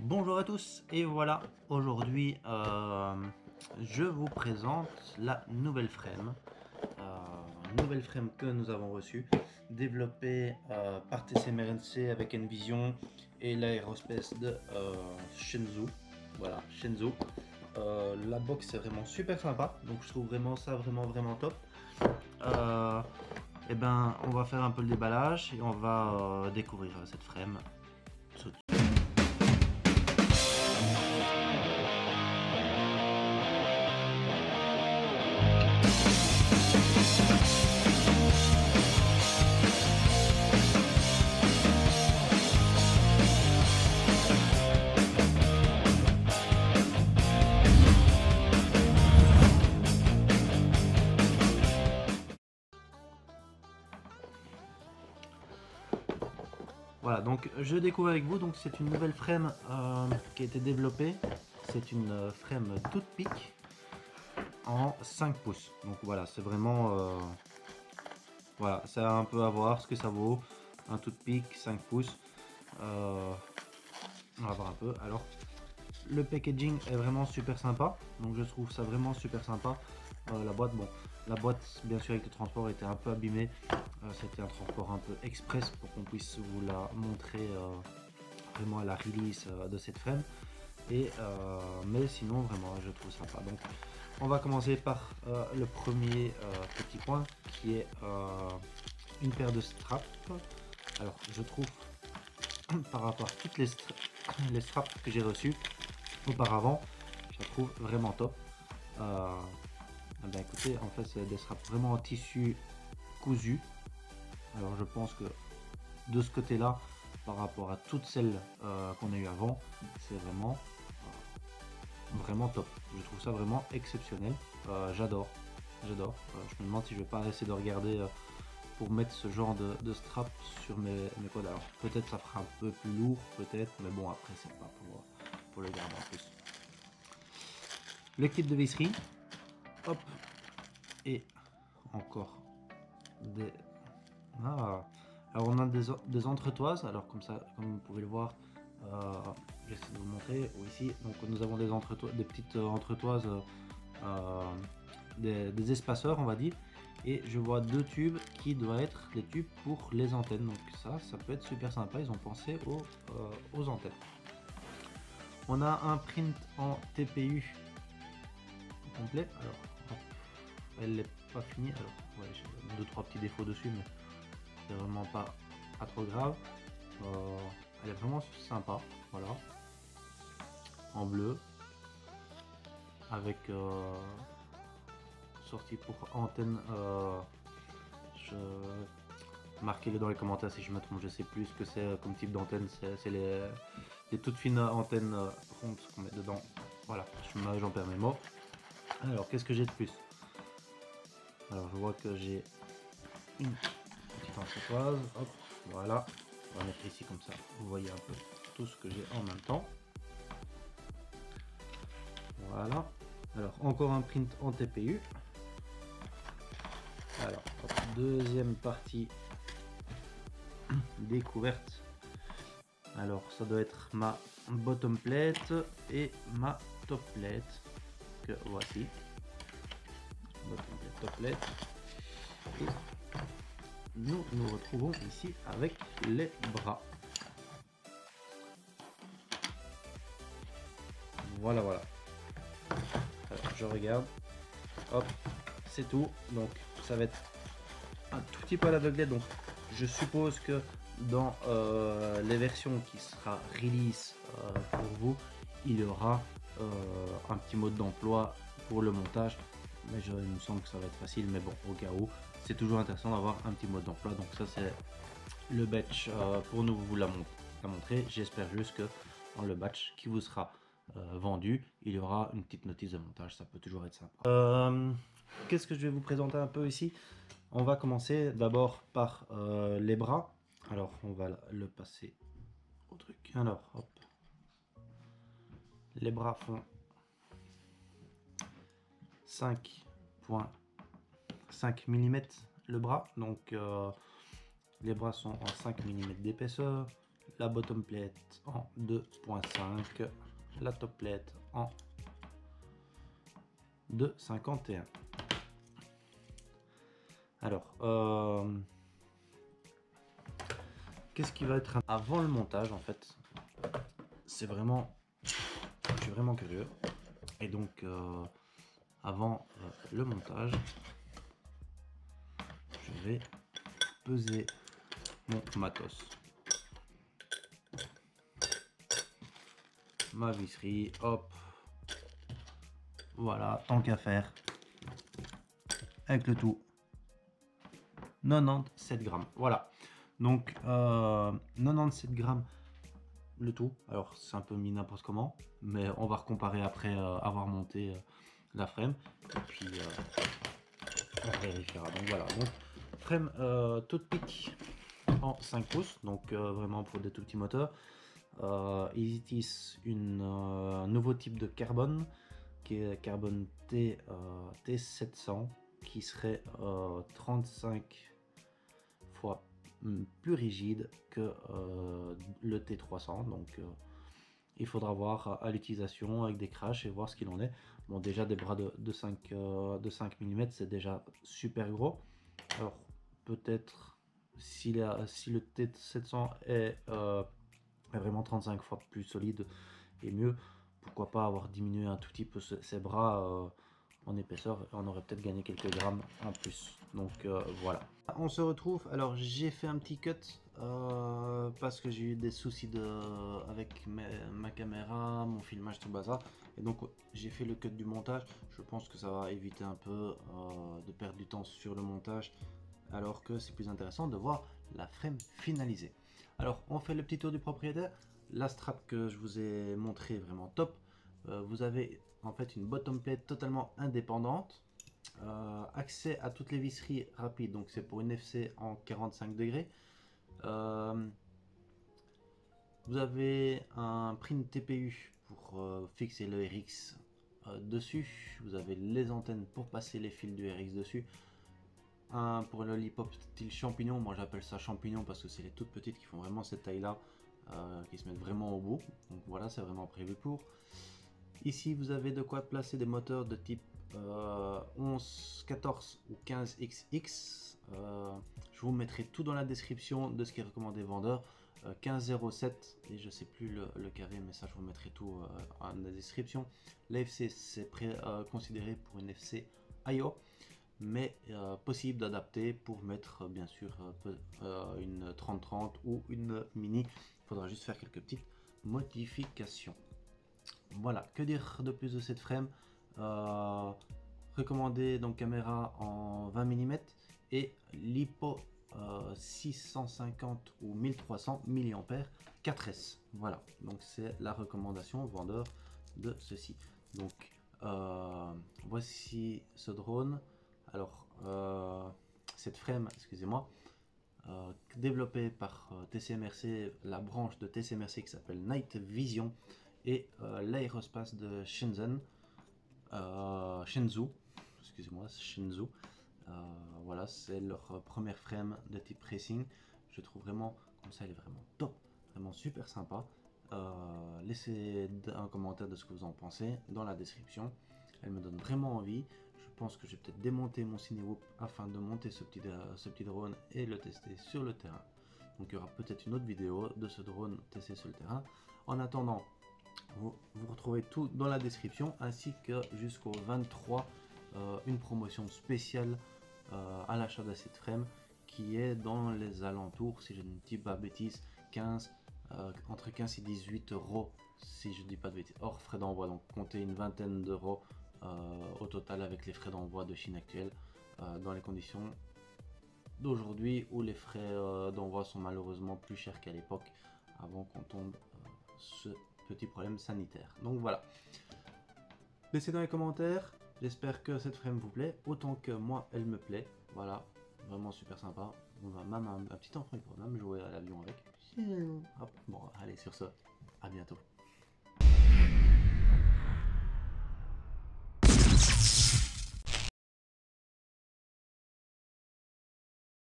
Bonjour à tous, et voilà, aujourd'hui je vous présente la nouvelle frame. Que nous avons reçue, développée par TCMRNC avec Envision et l'aérospace de Shenzhou. Voilà, Shenzhou. La box est vraiment super sympa, donc je trouve vraiment ça vraiment top. Et ben, on va faire un peu le déballage et on va découvrir cette frame. Voilà, donc je découvre avec vous, donc c'est une nouvelle frame qui a été développée. C'est une frame toute pique en 5 pouces. Donc voilà, c'est vraiment... voilà, c'est un peu à voir ce que ça vaut. Un toute pique, 5 pouces. On va voir un peu. Alors, le packaging est vraiment super sympa. Donc je trouve ça vraiment super sympa. La boîte, bon, la boîte, bien sûr, avec le transport était un peu abîmée. C'était un transport un peu express pour qu'on puisse vous la montrer vraiment à la release de cette frame. Mais sinon, vraiment, je trouve sympa. Donc, on va commencer par le premier petit point qui est une paire de straps. Alors, je trouve par rapport à toutes les straps que j'ai reçues auparavant, je la trouve vraiment top. Ben écoutez, en fait, c'est des straps vraiment en tissu cousu. Alors, je pense que de ce côté-là, par rapport à toutes celles qu'on a eu avant, c'est vraiment top. Je trouve ça vraiment exceptionnel. J'adore. Je me demande si je vais pas essayer de regarder pour mettre ce genre de strap sur mes codes. Alors peut-être ça fera un peu plus lourd, peut-être, mais bon après c'est pas pour le garder en plus. Le kit de visserie. Hop. Et encore des... Ah. Alors on a des entretoises. Alors comme ça, comme vous pouvez le voir, j'essaie de vous montrer ici. Donc nous avons des petites entretoises, des espaceurs on va dire. Et je vois deux tubes qui doivent être les tubes pour les antennes. Donc ça peut être super sympa. Ils ont pensé aux antennes. On a un print en TPU complet. Alors elle n'est pas finie. Alors ouais, j'ai 2-3 petits défauts dessus, mais c'est vraiment pas trop grave. Elle est vraiment sympa, voilà, en bleu avec sortie pour antenne. Marquez-le dans les commentaires si je me trompe, je sais plus ce que c'est comme type d'antenne. C'est les toutes fines antennes rondes qu'on met dedans. Voilà, j'en perds mes mots. Alors qu'est-ce que j'ai de plus? Alors je vois que j'ai une petite entretoise, hop, voilà, on va mettre ici comme ça, vous voyez un peu tout ce que j'ai en même temps. Voilà, alors encore un print en TPU. Alors, deuxième partie découverte. Alors, ça doit être ma bottom plate et ma top plate que voici. Bottom plate, top plate. Et nous nous retrouvons ici avec les bras. Voilà. Alors, je regarde. Hop, c'est tout. Donc, ça va être un tout petit peu à l'aveuglette. Donc, je suppose que dans les versions qui sera release pour vous, il y aura un petit mode d'emploi pour le montage. Mais il me semble que ça va être facile. Mais bon, au cas où, c'est toujours intéressant d'avoir un petit mode d'emploi. Donc ça, c'est le batch pour nous vous la montrer. J'espère juste que dans le batch qui vous sera vendu, il y aura une petite notice de montage. Ça peut toujours être sympa. Qu'est-ce que je vais vous présenter un peu ici? On va commencer d'abord par les bras. Alors on va le passer au truc. Alors hop. Les bras font 5,5 mm le bras. Donc les bras sont en 5 mm d'épaisseur. la bottom plate en 2.5, la top plate en 2,51. Alors, qu'est-ce qui va être avant le montage en fait? C'est vraiment, je suis vraiment curieux. Et donc, avant le montage, je vais peser mon matos. Ma visserie, hop. Voilà, tant qu'à faire. Avec le tout. 97 grammes. Voilà. Donc, 97 grammes le tout. Alors, c'est un peu mis n'importe comment. Mais on va recomparer après avoir monté la frame. Et puis, on vérifiera. Donc, voilà. Donc, frame toute pique en 5 pouces. Donc, vraiment pour des tout petits moteurs. Ils utilisent un nouveau type de carbone qui est carbone T700 qui serait 35 fois plus rigide que le T300. Donc il faudra voir à l'utilisation avec des crashs et voir ce qu'il en est. Bon, déjà des bras de 5 mm, c'est déjà super gros. Alors peut-être si le T700 est vraiment 35 fois plus solide et mieux, pourquoi pas avoir diminué un tout petit peu ses bras en épaisseur, on aurait peut-être gagné quelques grammes en plus. Donc voilà. On se retrouve, alors j'ai fait un petit cut parce que j'ai eu des soucis avec ma caméra, mon filmage, tout bazar. Et donc j'ai fait le cut du montage. Je pense que ça va éviter un peu de perdre du temps sur le montage, alors que c'est plus intéressant de voir la frame finalisée. Alors on fait le petit tour du propriétaire. La strap que je vous ai montré vraiment top. Vous avez en fait une bottom plate totalement indépendante, accès à toutes les visseries rapides, donc c'est pour une FC en 45 degrés. Vous avez un print TPU pour fixer le RX dessus. Vous avez les antennes pour passer les fils du RX dessus. Un pour le lollipop style champignon, moi j'appelle ça champignon parce que c'est les toutes petites qui font vraiment cette taille là, qui se mettent vraiment au bout. Donc voilà, c'est vraiment prévu pour. Ici vous avez de quoi placer des moteurs de type 11, 14 ou 15XX. Je vous mettrai tout dans la description de ce qui est recommandé vendeur. 1507 et je sais plus le carré, mais ça je vous mettrai tout en la description. L'FC c'est considéré pour une FC IO, mais possible d'adapter pour mettre bien sûr une 3030 ou une mini. Il faudra juste faire quelques petites modifications. Voilà, que dire de plus de cette frame? Recommandé donc caméra en 20 mm et LiPo 650 ou 1300 mAh 4S. Voilà, donc c'est la recommandation vendeur de ceci. Donc voici ce drone. Alors cette frame, excusez-moi, développée par TCMRC, la branche de TCMRC qui s'appelle Night Vision, et l'aérospace de Shenzhen, Shenzhou, excusez-moi, Shenzhou. Voilà, c'est leur première frame de type racing. Je trouve vraiment, comme ça, elle est vraiment top, vraiment super sympa. Laissez un commentaire de ce que vous en pensez dans la description. Elle me donne vraiment envie. Je pense que je vais peut-être démonter mon Cinewhoop afin de monter ce petit drone et le tester sur le terrain. Donc il y aura peut-être une autre vidéo de ce drone testé sur le terrain. En attendant, vous retrouvez tout dans la description, ainsi que jusqu'au 23 une promotion spéciale à l'achat de cette frame qui est dans les alentours, si je ne dis pas de bêtises, 15, entre 15 et 18 euros, si je ne dis pas de bêtises, hors frais d'envoi. Donc comptez une vingtaine d'euros au total avec les frais d'envoi de Chine actuelle, dans les conditions d'aujourd'hui où les frais d'envoi sont malheureusement plus chers qu'à l'époque, avant qu'on tombe ce petit problème sanitaire. Donc voilà, laissez dans les commentaires. J'espère que cette frame vous plaît autant que moi elle me plaît. Voilà, vraiment super sympa. On va même un petit enfant, il pourra même jouer à l'avion avec. Hop, bon, allez, sur ce, à bientôt.